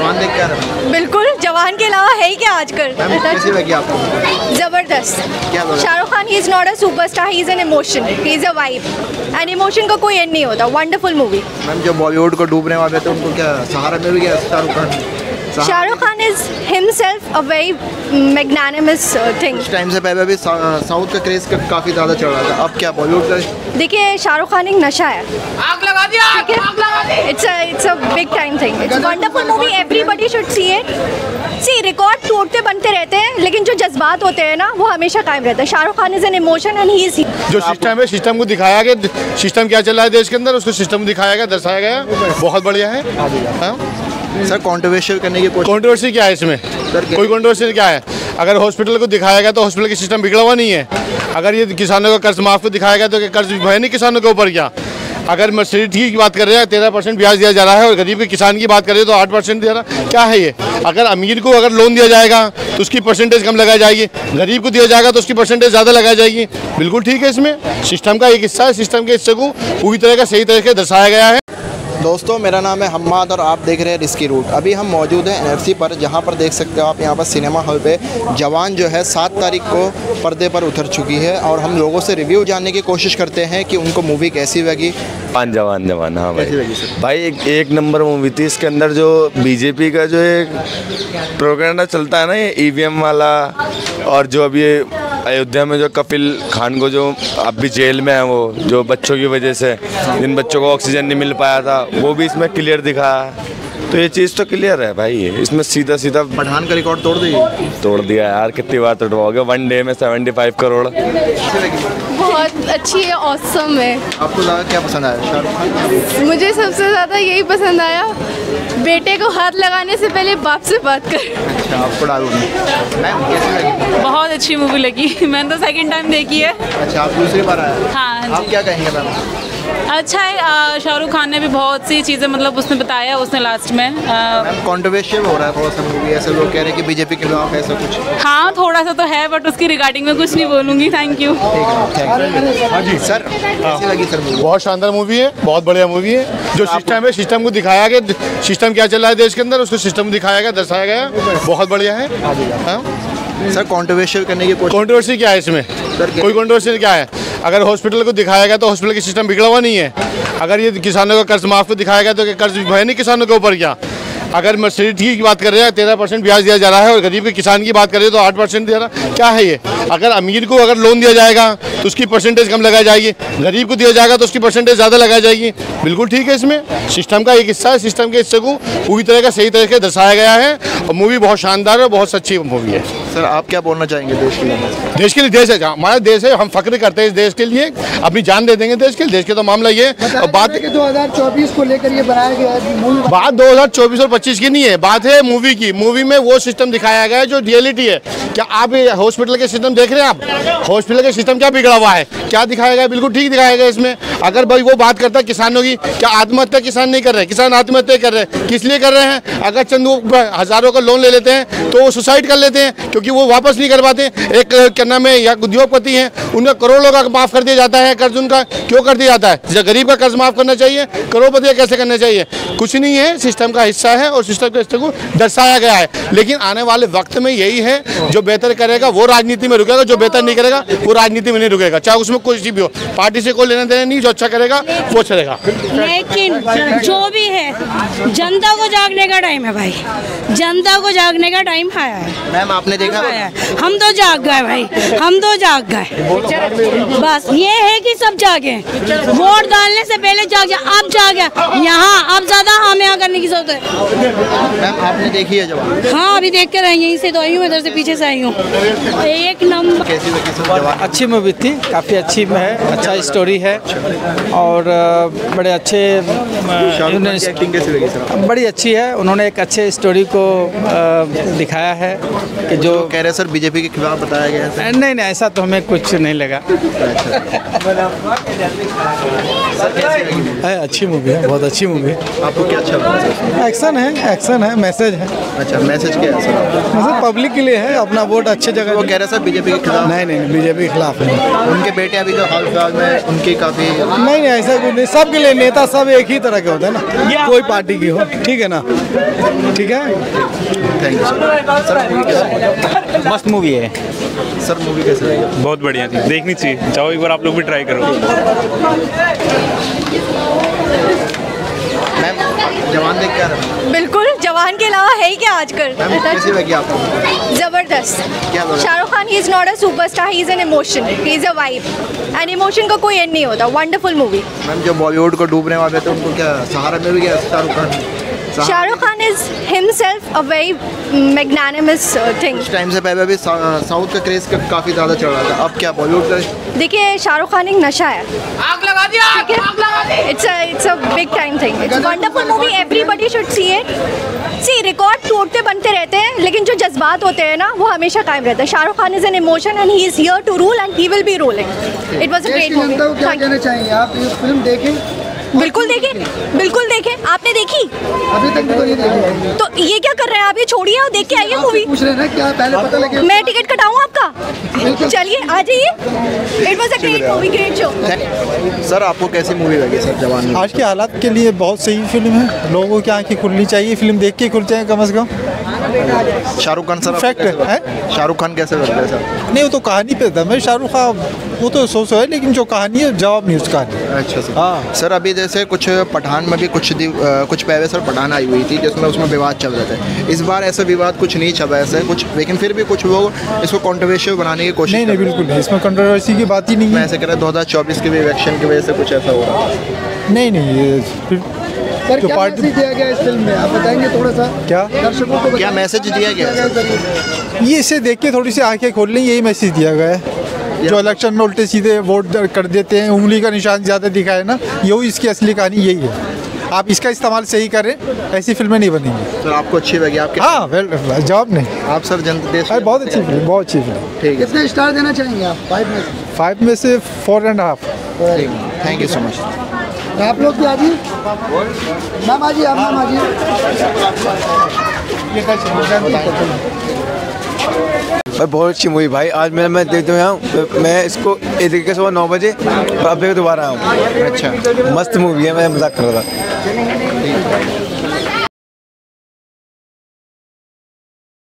जवान देख के आ रहे हैं? बिल्कुल, जवान के अलावा है ही क्या आजकल। कैसी लगी आपको? जबरदस्त। क्या बोला? Shahrukh Khan he is not a superstar, he is an emotion, he is a vibe and emotion का कोई एंड नहीं होता। Wonderful movie. मैम जो बॉलीवुड को डूबने वाले थे उनको क्या सहारा मिल गया Shahrukh Khan? Shahrukh Khan is himself a very magnanimous thing. कुछ टाइम से पहले भी साउथ का क्रेज काफ़ी ज़्यादा चल रहा था, अब क्या बॉलीवुड का? देखिए, शाहरुख खान एक नशा है। आग लगा दिया, ठीक है, it's a big time thing, it's wonderful movie, everybody should see it. See, record टूटते बनते रहते हैं, लेकिन जो जज्बात होते हैं ना, वो हमेशा कायम रहता है। Shahrukh Khan is an emotion and he is. जो सिस्टम है, सिस्टम को दिखाया गया, सिस्टम क्या चल रहा है देश के अंदर, उसको सिस्टम दिखाया गया, दर्शाया गया, बहुत बढ़िया है। सर कंट्रोवर्शियल करने की कोशिश? कंट्रोवर्सी क्या है इसमें? कोई कंट्रोवर्सी क्या है? अगर हॉस्पिटल को दिखाया गया तो हॉस्पिटल की सिस्टम बिगड़ा हुआ नहीं है। अगर ये किसानों का कर्ज माफ को दिखाया गया तो कर्ज है नहीं किसानों के ऊपर क्या? अगर मर्सिडीज की बात कर रहे हैं 13% ब्याज दिया जा रहा है और गरीब के किसान की बात कर रहे हैं तो 8% दिया रहा है, क्या है ये? अगर अमीर को अगर लोन दिया जाएगा तो उसकी परसेंटेज कम लगाई जाएगी, गरीब को दिया जाएगा तो उसकी परसेंटेज ज़्यादा लगाई जाएगी। बिल्कुल ठीक है, इसमें सिस्टम का एक हिस्सा है, सिस्टम के हिस्से को पूरी तरह का सही तरीके से दर्शाया गया है। दोस्तों मेरा नाम है हम्माद और आप देख रहे हैं रिस्की रूट। अभी हम मौजूद हैं NFC पर, जहां पर देख सकते हो आप यहाँ पर सिनेमा हॉल पे जवान जो है 7 तारीख को पर्दे पर उतर चुकी है और हम लोगों से रिव्यू जानने की कोशिश करते हैं कि उनको मूवी कैसी लगी। जवान हाँ भाई एक नंबर मूवी थी। इसके अंदर जो बीजेपी का जो एक प्रोपेगेंडा चलता है ना, ये EVM वाला, और जो अभी अयोध्या में जो कपिल खान को जो अभी जेल में है, वो जो बच्चों की वजह से जिन बच्चों को ऑक्सीजन नहीं मिल पाया था, वो भी इसमें क्लियर दिखा है। तो ये चीज़ तो क्लियर है भाई, ये इसमें सीधा सीधा पठान का रिकॉर्ड तोड़ दिया यार। कितनी बार तोड़वाओगे? 1 डे में 75 करोड़। बहुत अच्छी है, ऑसम है। आपको लगा क्या पसंद आया शाहरुख खान? मुझे सबसे ज़्यादा यही पसंद आया, बेटे को हाथ लगाने से पहले बाप से बात कर। अच्छा, आपको डालूंगी। मैम कैसी लगी? बहुत अच्छी मूवी लगी, मैंने तो सेकंड टाइम देखी है। अच्छा, आप दूसरी बार आए? हाँ। आप क्या कहेंगे मैम? अच्छा है, शाहरुख खान ने भी बहुत सी चीज़ें मतलब उसने बताया उसने लास्ट में। कंट्रोवर्शियल हो रहा है थोड़ा सा मूवी, ऐसे लोग कह रहे हैं कि बीजेपी के खिलाफ ऐसा कुछ। हाँ, थोड़ा सा तो है, बट उसकी रिगार्डिंग में कुछ नहीं बोलूँगी। Thank you. हाँ जी सर, कैसी लगी सर मूवी? बहुत शानदार मूवी है, बहुत बढ़िया मूवी है। जो सिस्टम है, सिस्टम को दिखाया गया, सिस्टम क्या चल रहा है देश के अंदर, उसको सिस्टम दिखाया गया, दर्शाया गया, बहुत बढ़िया है। सर कंट्रोवर्शियल करने की कोशिश? कंट्रोवर्सी क्या है इसमें? कोई कंट्रोवर्सी क्या है? अगर हॉस्पिटल को दिखाया गया तो हॉस्पिटल की सिस्टम बिगड़ा हुआ नहीं है। अगर ये किसानों का कर्ज माफ को दिखाया गया तो कर्ज है नहीं किसानों के ऊपर क्या? अगर मर्सिडीज की बात कर रहे हैं 13% ब्याज दिया जा रहा है और गरीब के किसान की बात कर रहे हैं तो 8% दिया रहा है, क्या है ये? अगर अमीर को अगर लोन दिया जाएगा तो उसकी परसेंटेज कम लगाई जाएगी, गरीब को दिया जाएगा तो उसकी परसेंटेज ज़्यादा लगाई जाएगी। बिल्कुल ठीक है, इसमें सिस्टम का एक हिस्सा है, सिस्टम के हिस्से को पूरी तरह का सही तरीके से दर्शाया गया है और मूवी बहुत शानदार है, बहुत अच्छी मूवी है। सर आप क्या बोलना चाहेंगे देश के लिए? देश के लिए, देश है हमारा देश है, हम फक्र करते हैं इस देश के लिए, अपनी जान दे देंगे देश के लिए। देश के तो मामला ये और बात 2024 को लेकर ये बनाया गया है, बात 2024 और 25 की नहीं है, बात है मूवी की। मूवी में वो सिस्टम दिखाया गया है जो रियलिटी है। क्या आप हॉस्पिटल के सिस्टम देख रहे हैं? आप हॉस्पिटल के सिस्टम क्या बिगड़ा हुआ है, क्या दिखाया गया? बिल्कुल ठीक दिखाया गया इसमें। अगर भाई वो बात करता है किसानों की, क्या आत्महत्या किसान नहीं कर रहे? किसान आत्महत्या कर रहे हैं, किस लिए कर रहे हैं? अगर चंद हजारों का लोन ले लेते हैं तो वो सुसाइड कर लेते हैं क्योंकि वो वापस नहीं कर पाते। एक क्या नाम है, या उद्योगपति हैं, उन्हें करोड़ों का माफ कर दिया जाता है कर्ज, उनका क्यों कर दिया जाता है? जब गरीब का कर्ज माफ करना चाहिए, करोड़पति कैसे करना चाहिए? कुछ नहीं है, सिस्टम का हिस्सा है और सिस्टम के हिस्से को दर्शाया गया है। लेकिन आने वाले वक्त में यही है, जो बेहतर करेगा वो राजनीति में रुकेगा, जो बेहतर नहीं करेगा वो राजनीति में नहीं रुकेगा, चाहे उसमें कुछ भी हो। पार्टी से कोई लेना देना नहीं, जो अच्छा करेगा वो चलेगा। लेकिन जो भी है, जनता को जागने का टाइम है भाई, जनता को जागने का टाइम आया है। मैम आपने देखा? हम तो जाग गए भाई, हम तो जाग गए। बस ये है कि सब जागे, वोट डालने से पहले जाग जाए। अब जागे यहाँ, अब ज्यादा हमें यहाँ करने की जरूरत है। मैम आपने देखी है जवान? हाँ, अभी देख कर आई, यहीं से तो आई हूँ, इधर से पीछे से आई हूँ। एक नंबर। कैसी लगी जवान? अच्छी मूवी थी, काफ़ी अच्छी है, अच्छा स्टोरी है और बड़े अच्छे एक्टिंग कैसी लगी सर? बड़ी अच्छी है। उन्होंने एक अच्छे स्टोरी को दिखाया है कि जो कह रहे सर बीजेपी के खिलाफ बताया गया है। नहीं, ऐसा तो हमें कुछ नहीं लगा। अच्छी मूवी है, बहुत अच्छी मूवी है। आपको क्या अच्छा लगा? एक्शन है, मैसेज है। अच्छा, मैसेज क्या है सर? मतलब पब्लिक के लिए है, अपना वोट अच्छे जगह। वो कह रहे सर बीजेपी के खिलाफ। नहीं, बीजेपी के खिलाफ नहीं। उनके बेटे अभी जो हाल फिलहाल में उनकी काफ़ी नहीं, ऐसा कुछ नहीं, सबके लिए नेता सब एक ही तरह के होते हैं ना, कोई पार्टी की हो, ठीक है ना, ठीक है। Thank you sir. मस्त मूवी है सर, मूवी कैसे लगी? बहुत बढ़िया थी, देखनी चाहिए, जाओ एक बार आप लोग भी ट्राई करो। मैम, जवान देख के आ रहे हैं? बिल्कुल, जवान के अलावा है ही क्या आजकल। मैम, कैसी लगी आपको? जबरदस्त। क्या बोला? Shahrukh Khan he is not a superstar, he is an emotion, he is a vibe and emotion का कोई एंड नहीं होता। Wonderful movie. मैम, जो बॉलीवुड को डूबने वाले थे उनको क्या सहारा मिल गया Shahrukh Khan? Shahrukh Khan is himself a very magnanimous thing. कुछ टाइम से पहले भी साउथ का क्रेज काफ़ी ज़्यादा चल रहा था, अब क्या बॉलीवुड का? देखिए, शाहरुख खान एक नशा है। आग लगा दिया। It's a big time thing. It's wonderful movie, everybody should see it. See, record टूटते बनते रहते हैं, लेकिन जो जज्बात होते हैं ना, वो हमेशा कायम रहता है। Shahrukh Khan is an emotion and he is here to rule and he will be ruling. It was a great movie. क्या कहना चाहेंगे आप? ये फिल्म देखें? बिल्कुल देखें, बिल्कुल देखें। आपने देखी? अभी तक तो नहीं देखी। तो ये क्या कर रहे हैं आप? ये छोड़िए और देख के आइए मूवी। पूछ रहे हैं ना, क्या पहले पता लगे? मैं टिकट कटाऊं आपका? चलिए आ जाइए। It was a great movie, great show. Sir, आपको कैसी मूवी लगी सर जवान? आज के हालात के लिए बहुत सही फिल्म है, लोगों की आंखें खुलनी चाहिए, फिल्म देख के खुल जाए कम से कम। शाहरुख खान सर फैक्ट है। शाहरुख खान कैसे लगता है सर? नहीं, वो तो कहानी पे था, मैं शाहरुख खान वो तो सो है, लेकिन जो कहानी है जवाब नहीं उसका। अच्छा सर। हाँ सर, अभी जैसे कुछ पठान में भी कुछ पहले सर पठान आई हुई थी जिसमें उसमें विवाद चल रहे थे। इस बार ऐसा विवाद कुछ नहीं चल रहा ऐसे कुछ, लेकिन फिर भी कुछ लोग इसको कंट्रोवर्शियल बनाने की कोशिश। नहीं, बिल्कुल नहीं, इसमें कंट्रोवर्सी की बात ही नहीं मैं है। ऐसे कह रहा 2024 के भी इलेक्शन की वजह से कुछ ऐसा हो रहा है। नहीं, ये सर, क्या मैसेज दिया गया इस फिल्म में, आप बताएंगे थोड़ा सा? क्या दर्शकों को क्या मैसेज दिया गया है? ये इसे देख के थोड़ी सी आंखें खोल लें, यही मैसेज दिया गया है। जो इलेक्शन में उल्टे सीधे वोट कर देते हैं, उंगली का निशान ज़्यादा दिखाए ना, यही इसकी असली कहानी यही है। आप इसका इस्तेमाल सही करें, ऐसी फिल्में नहीं बनेंगी। सर, आपको अच्छी लगी? आपके हाँ, वेल, जवाब नहीं। आप सर जनता देश बहुत अच्छी फिल्म, बहुत अच्छी फिल्म। ठीक है, कितने स्टार देना चाहेंगे आप 5 में से? 5 में से 4.5। Thank you so much. आप लोग क्या जी? मैम आजी, आप मैम आजी। भाई बहुत अच्छी मूवी भाई, आज मैं देखते हुए मैं इसको एक तरीके से 9 बजे और अब देखो दोबारा आऊँ। अच्छा, मस्त मूवी है, मैं मजाक कर रहा था।